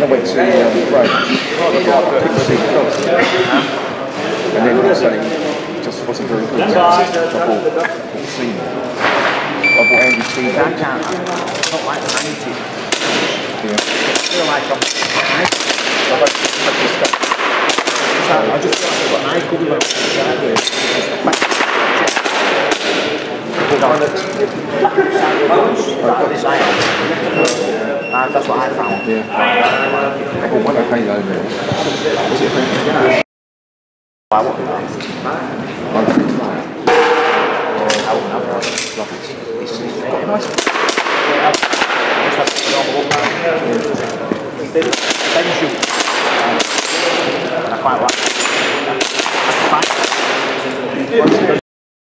I went to Rhodes, I picked the big dogs. And then also, it just wasn't very good. So I bought Seaman. I bought Andy Seaman. I don't like the 90s. Yeah. I feel like I'm... I just feel like I've got an eye covered when that's what I found. Yeah. I bought one of Halo there. Was it $135? I wouldn't have. I wouldn't have. Love it. It's Quite nice. Just have to put on the look. I quite like